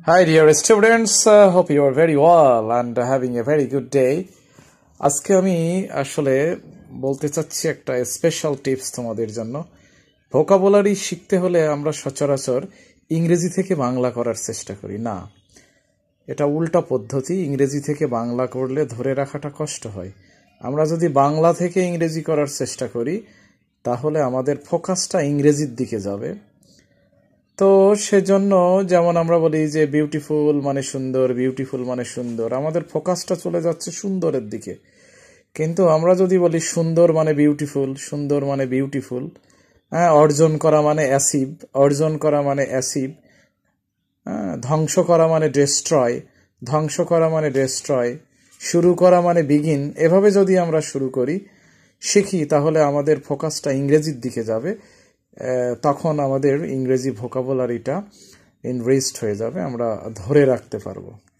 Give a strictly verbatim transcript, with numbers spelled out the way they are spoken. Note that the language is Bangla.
Hi dear students, uh, hope you are very well and having a very good day. আজকে আমি আসলে বলতে চাচ্ছি একটা স্পেশাল টিপস তোমাদের জন্য। ভোকাবুলারি শিখতে হলে আমরা সচরাচর ইংরেজি থেকে বাংলা করার চেষ্টা করি না, এটা উল্টা পদ্ধতি। ইংরেজি থেকে বাংলা করলে ধরে রাখাটা কষ্ট হয়। আমরা যদি বাংলা থেকে ইংরেজি করার চেষ্টা করি তাহলে আমাদের ফোকাসটা ইংরেজির দিকে যাবে। তো সেজন্য যেমন আমরা বলি যে বিউটিফুল মানে সুন্দর, বিউটিফুল মানে সুন্দর, আমাদের ফোকাসটা চলে যাচ্ছে সুন্দরের দিকে। কিন্তু আমরা যদি বলি সুন্দর মানে বিউটিফুল, সুন্দর মানে বিউটিফুল, হ্যাঁ, অর্জন করা মানে অ্যাসিভ, অর্জন করা মানে অ্যাসিভ, হ্যাঁ, ধ্বংস করা মানে ডেস্ট্রয়, ধ্বংস করা মানে ডেস্ট্রয়, শুরু করা মানে বিগিন, এভাবে যদি আমরা শুরু করি শিখি তাহলে আমাদের ফোকাসটা ইংরেজির দিকে যাবে। তখন আমাদের ইংরেজি ভোকাবুলারিটা এনরিচড হয়ে যাবে, আমরা ধরে রাখতে পারবো।